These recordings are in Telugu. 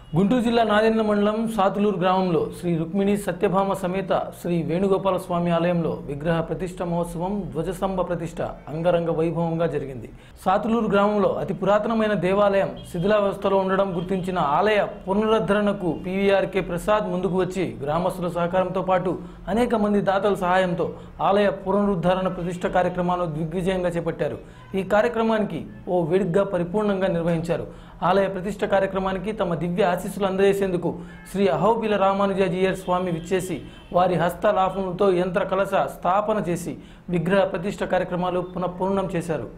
గుంటూరు జిల్లా నాదెండ్ల మండలం సాతులూరు గ్రామంలో శ్రీ రుక్మిణి సత్యభామ సమేత శ్రీ వేణుగోపాల స్వామి ఆలయంలో విగ్రహ ప్రతిష్ఠ మహోత్సవం ధ్వజస్తంభ ప్రతిష్ఠ అంగరంగ వైభవంగా జరిగింది. సాతులూరు గ్రామంలో అతి పురాతనమైన దేవాలయం శిథిలావస్థలో ఉండడం గుర్తించిన ఆలయ పునరుద్ధరణకు పీవీఆర్కే ప్రసాద్ ముందుకు వచ్చి గ్రామస్తుల సహకారంతో పాటు అనేక మంది దాతల సహాయంతో ఆలయ పునరుద్ధరణ ప్రతిష్ఠ కార్యక్రమాలను దిగ్విజయంగా చేపట్టారు. ఈ కార్యక్రమానికి ఓ వేడుకగా పరిపూర్ణంగా నిర్వహించారు. ఆలయ ప్రతిష్ఠ కార్యక్రమానికి తమ దివ్య ఆశీస్సులు అందజేసేందుకు శ్రీ అహోబిల రామానుజాచార్య స్వామి విచ్చేసి వారి హస్తలాభంతో యంత్ర కలశ స్థాపన చేసి విగ్రహ ప్రతిష్ఠ కార్యక్రమాలు పునఃపూర్ణం చేశారు.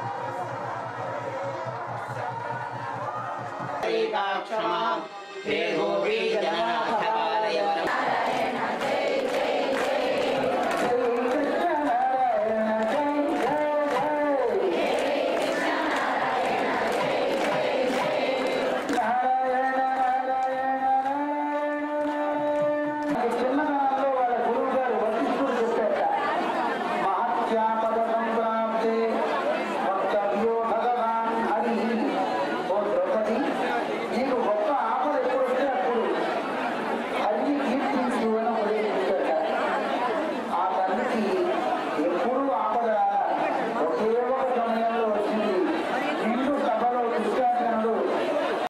क्षमा